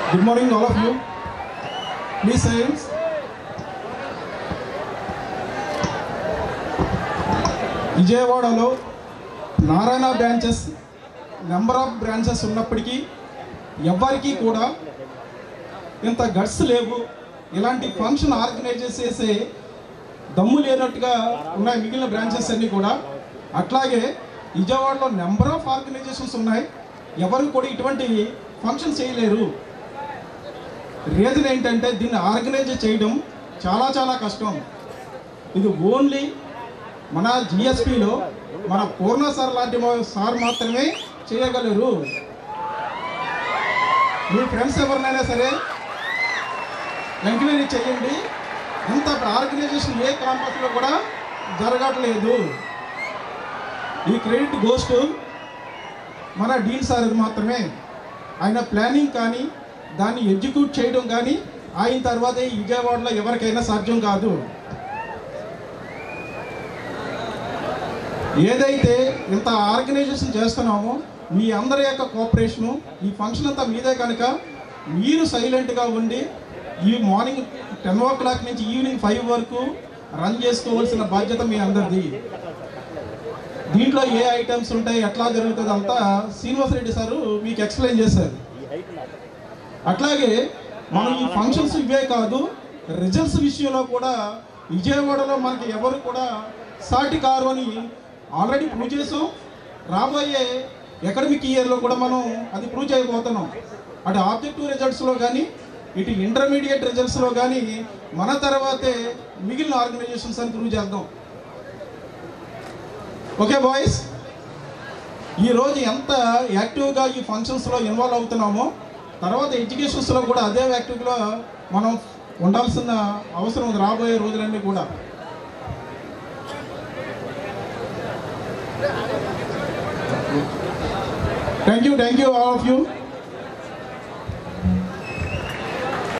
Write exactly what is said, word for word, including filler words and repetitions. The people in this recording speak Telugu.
Good morning, all of you. Please silence. విజయవాడలో Narayana branches number of branches ఉన్నప్పటికీ ఎవ్వరికీ కూడా ఇంత గట్స్ లేవు, ఇలాంటి ఫంక్షన్ ఆర్గనైజ్ చేసే దమ్ము లేనట్టుగా ఉన్నాయి మిగిలిన బ్రాంచెస్ అన్నీ కూడా. అట్లాగే విజయవాడలో నెంబర్ ఆఫ్ ఆర్గనైజేషన్స్ ఉన్నాయి, ఎవరు కూడా ఇటువంటి ఫంక్షన్ చేయలేరు. రీజన్ ఏంటంటే దీన్ని ఆర్గనైజ్ చేయడం చాలా చాలా కష్టం. ఇది ఓన్లీ మన జిఎస్పిలో మన పూర్ణ సార్ లాంటి సార్ మాత్రమే చేయగలరు. మీ ఫ్రెండ్స్ ఎవరినైనా సరే ఎంక్వైరీ చేయండి, ఇంత ఆర్గనైజేషన్ ఏ క్యాంపస్లో కూడా జరగట్లేదు. ఈ క్రెడిట్ గోస్ టు మన డీన్ సార్ మాత్రమే. ఆయన ప్లానింగ్ కానీ దాన్ని ఎగ్జిక్యూట్ చేయడం కానీ అయిన తర్వాత ఈ విజయవాడలో ఎవరికైనా సాధ్యం కాదు. ఏదైతే ఇంత ఆర్గనైజేషన్ చేస్తున్నామో మీ అందరి యొక్క కోఆపరేషను, ఈ ఫంక్షన్ అంతా మీదే కనుక మీరు సైలెంట్గా ఉండి ఈ మార్నింగ్ టెన్ ఓ క్లాక్ నుంచి ఈవినింగ్ ఫైవ్ వరకు రన్ చేసుకోవాల్సిన బాధ్యత మీ అందరిది. దీంట్లో ఏ ఐటమ్స్ ఉంటాయి, ఎట్లా జరుగుతుంది అంతా శ్రీనివాసరెడ్డి సారు మీకు ఎక్స్ప్లెయిన్ చేశారు. అట్లాగే మనం ఈ ఫంక్షన్స్ ఇవే కాదు, రిజల్ట్స్ విషయంలో కూడా విజయవాడలో మనకి ఎవరు కూడా సాటి కారు అని ఆల్రెడీ ప్రూవ్ చేసాం. రాబోయే అకాడమిక్ ఇయర్లో కూడా మనం అది ప్రూవ్ చేయబోతున్నాం. అటు ఆబ్జెక్టివ్ రిజల్ట్స్లో కానీ ఇటు ఇంటర్మీడియట్ రిజల్ట్స్లో కానీ మన తర్వాతే మిగిలిన ఆర్గనైజేషన్స్ అని ప్రూవ్ చేద్దాం. ఓకే బాయ్స్, ఈరోజు ఎంత యాక్టివ్గా ఈ ఫంక్షన్స్లో ఇన్వాల్వ్ అవుతున్నామో తర్వాత ఎడ్యుకేషన్స్లో కూడా అదే యాక్టివ్గా మనం ఉండాల్సిన అవసరం ఉంది రాబోయే రోజులన్నీ కూడా. Thank you thank you all of you.